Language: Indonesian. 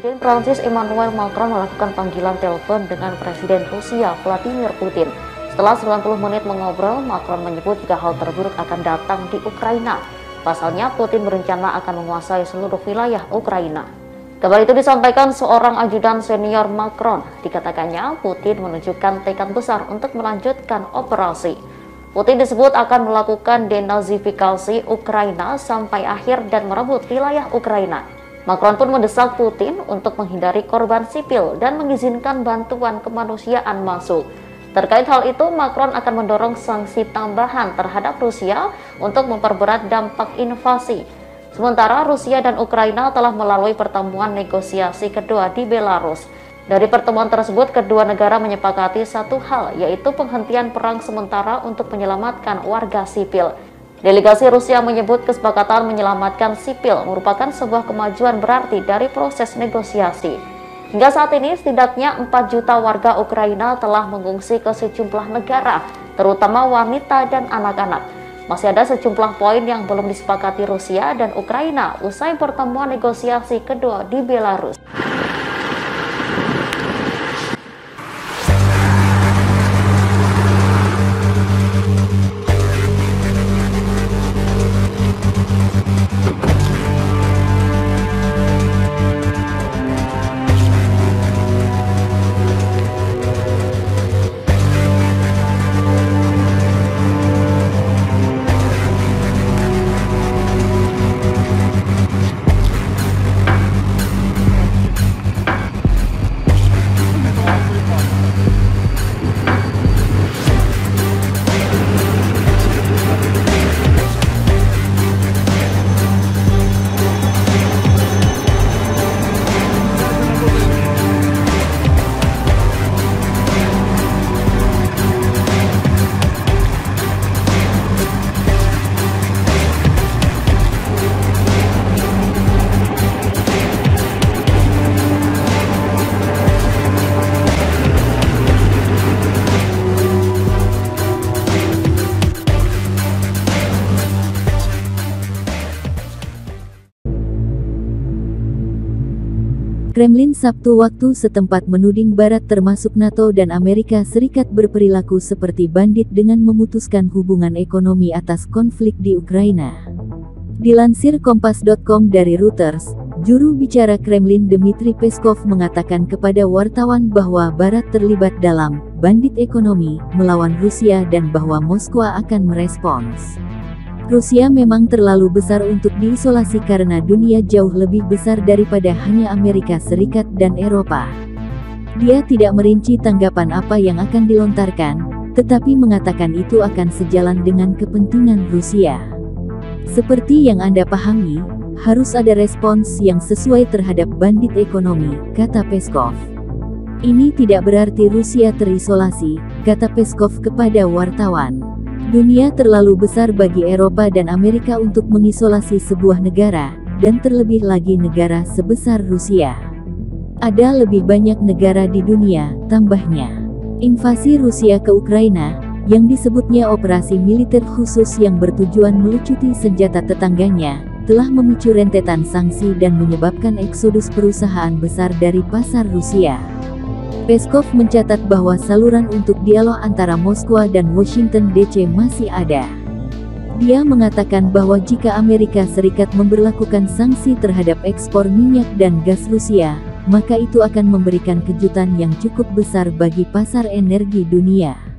Presiden Prancis Emmanuel Macron melakukan panggilan telepon dengan Presiden Rusia Vladimir Putin. Setelah 90 menit mengobrol, Macron menyebut jika hal terburuk akan datang di Ukraina. Pasalnya, Putin berencana akan menguasai seluruh wilayah Ukraina. Kabar itu disampaikan seorang ajudan senior Macron. Dikatakannya, Putin menunjukkan tekad besar untuk melanjutkan operasi. Putin disebut akan melakukan denazifikasi Ukraina sampai akhir dan merebut wilayah Ukraina. Macron pun mendesak Putin untuk menghindari korban sipil dan mengizinkan bantuan kemanusiaan masuk. Terkait hal itu, Macron akan mendorong sanksi tambahan terhadap Rusia untuk memperberat dampak invasi. Sementara Rusia dan Ukraina telah melalui pertemuan negosiasi kedua di Belarus. Dari pertemuan tersebut, kedua negara menyepakati satu hal, yaitu penghentian perang sementara untuk menyelamatkan warga sipil. Delegasi Rusia menyebut kesepakatan menyelamatkan sipil merupakan sebuah kemajuan berarti dari proses negosiasi. Hingga saat ini, setidaknya 4 juta warga Ukraina telah mengungsi ke sejumlah negara, terutama wanita dan anak-anak. Masih ada sejumlah poin yang belum disepakati Rusia dan Ukraina usai pertemuan negosiasi kedua di Belarus. Kremlin Sabtu waktu setempat menuding Barat termasuk NATO dan Amerika Serikat berperilaku seperti bandit dengan memutuskan hubungan ekonomi atas konflik di Ukraina. Dilansir Kompas.com dari Reuters, juru bicara Kremlin Dmitry Peskov mengatakan kepada wartawan bahwa Barat terlibat dalam bandit ekonomi melawan Rusia dan bahwa Moskwa akan merespons. Rusia memang terlalu besar untuk diisolasi karena dunia jauh lebih besar daripada hanya Amerika Serikat dan Eropa. Dia tidak merinci tanggapan apa yang akan dilontarkan, tetapi mengatakan itu akan sejalan dengan kepentingan Rusia. Seperti yang Anda pahami, harus ada respons yang sesuai terhadap bandit ekonomi, kata Peskov. Ini tidak berarti Rusia terisolasi, kata Peskov kepada wartawan. Dunia terlalu besar bagi Eropa dan Amerika untuk mengisolasi sebuah negara, dan terlebih lagi negara sebesar Rusia. Ada lebih banyak negara di dunia, tambahnya. Invasi Rusia ke Ukraina, yang disebutnya operasi militer khusus yang bertujuan melucuti senjata tetangganya, telah memicu rentetan sanksi dan menyebabkan eksodus perusahaan besar dari pasar Rusia. Peskov mencatat bahwa saluran untuk dialog antara Moskwa dan Washington DC masih ada. Dia mengatakan bahwa jika Amerika Serikat memberlakukan sanksi terhadap ekspor minyak dan gas Rusia, maka itu akan memberikan kejutan yang cukup besar bagi pasar energi dunia.